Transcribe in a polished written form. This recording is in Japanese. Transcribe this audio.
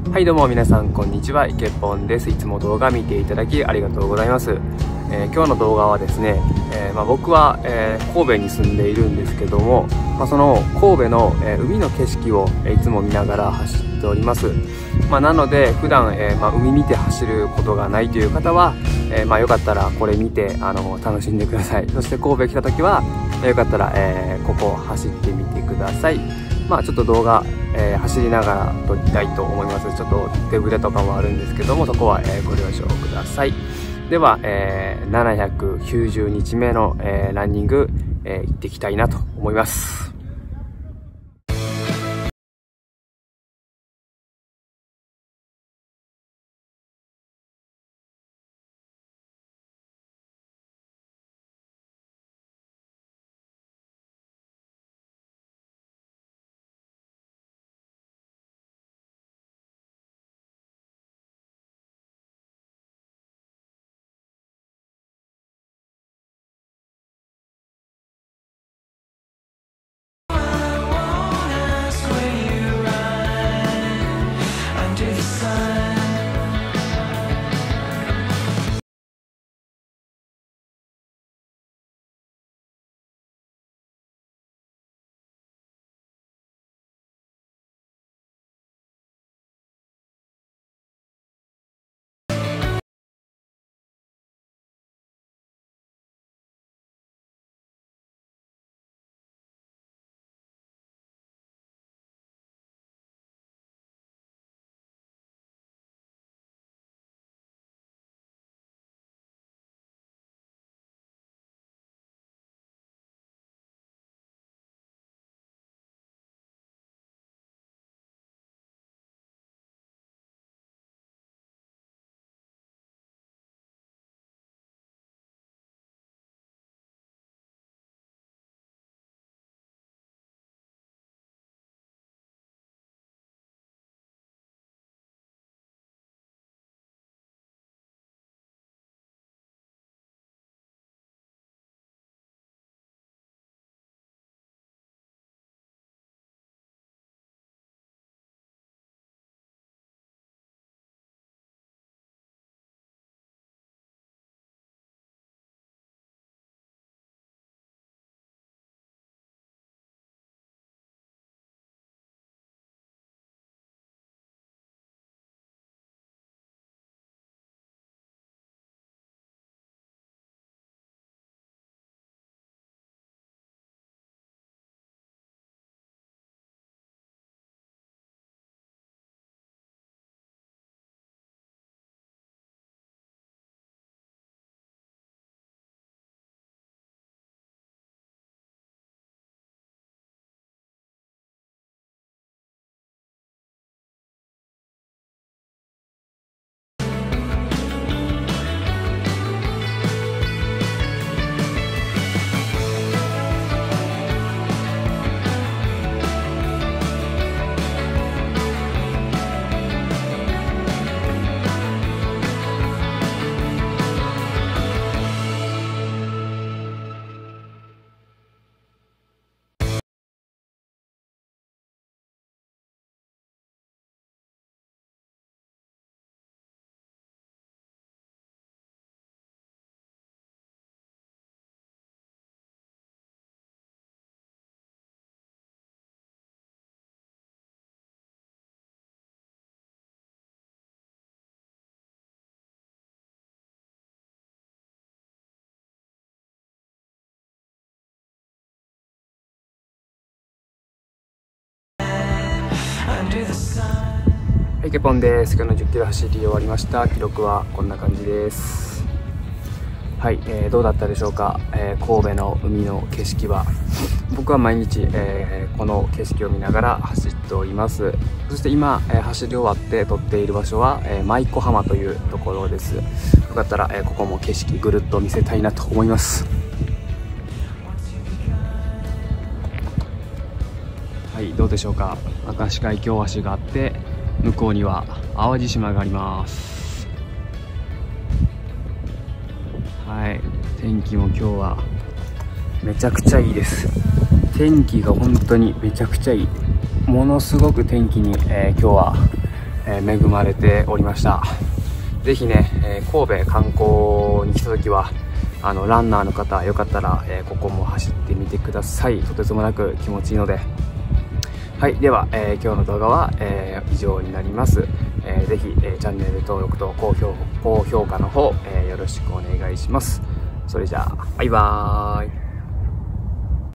はい、どうも皆さんこんにちは、イケポンです。いつも動画見ていただきありがとうございます。今日の動画はですね、僕は、神戸に住んでいるんですけども、その神戸の、海の景色を、いつも見ながら走っております。なので普段、海見て走ることがないという方は、よかったらこれ見て楽しんでください。そして神戸来た時は、よかったら、ここ走ってみてください。ちょっと動画、走りながら撮りたいと思います。ちょっと手ぶれとかもあるんですけども、そこは、ご了承ください。では、790日目の、ランニング、行ってきたいなと思います。はい、ケポンです。今日の10キロ走り終わりました。記録はこんな感じです。はい、どうだったでしょうか。神戸の海の景色は、僕は毎日、この景色を見ながら走っております。そして今、走り終わって撮っている場所は、舞子浜というところです。よかったら、ここも景色ぐるっと見せたいなと思います。はい、どうでしょうか。明石海峡橋があって、向こうには淡路島があります。はい、天気も今日はめちゃくちゃいいです。天気が本当にめちゃくちゃいい。ものすごく天気に、今日は恵まれておりました。ぜひね、神戸観光に来た時はランナーの方よかったら、ここも走ってみてください。とてつもなく気持ちいいので。はい、では、今日の動画は、以上になります。ぜひ、チャンネル登録と高評価の方、よろしくお願いします。それじゃあバイバーイ。